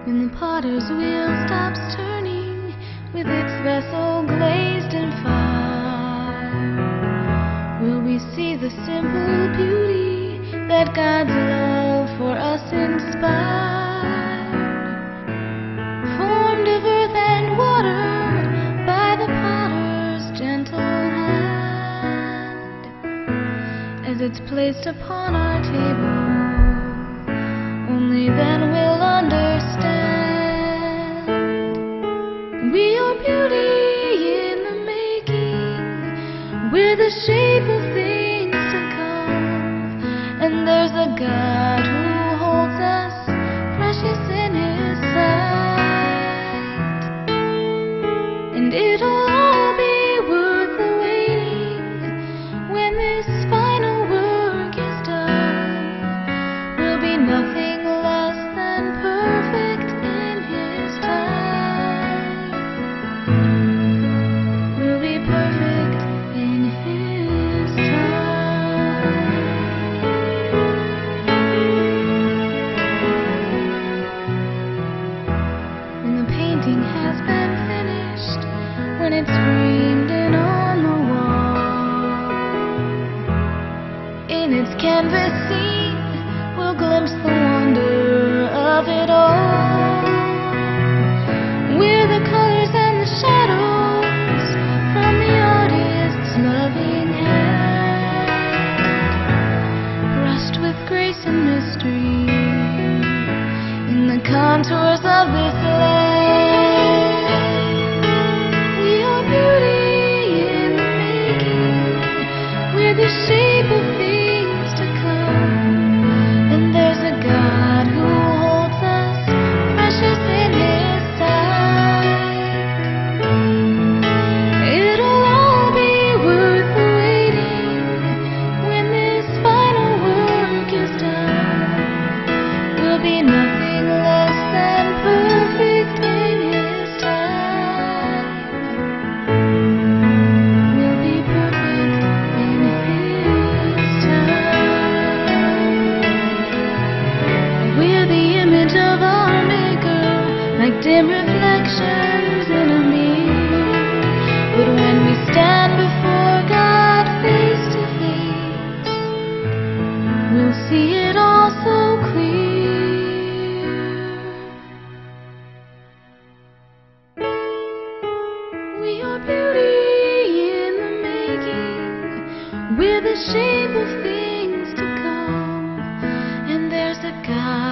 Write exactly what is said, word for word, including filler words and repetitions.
When the potter's wheel stops turning, with its vessel glazed in fire, will we see the simple beauty that God's love for us inspired? Formed of earth and water by the potter's gentle hand, as it's placed upon our table, only then we'll understand. We are beauty in the making, we're the shape of things to come, and there's a God who holds us precious in His sight, and it'll all be worth the waiting when this final work is done. We'll be nothing less than perfect in His time. We'll be perfect in His time. When the painting has been finished, when it's framed in on the wall, in its canvas scene we'll glimpse the wonder of it all. We're the colors and the shadows from the artist's loving hand, brushed with grace and mystery in the contours of this land. We are beauty in the making, we're the shape of things to come, and there's a God who holds us precious in His sight. It'll all be worth the waiting when this final work is done. We'll be nothing less than perfect in His time. We'll be perfect in His time. We're the image of our Maker, like dim reflections in a mirror. But when we stand before God face to face, we'll see it all so clear. We are beauty in the making, we're the shape of things to come, and there's a God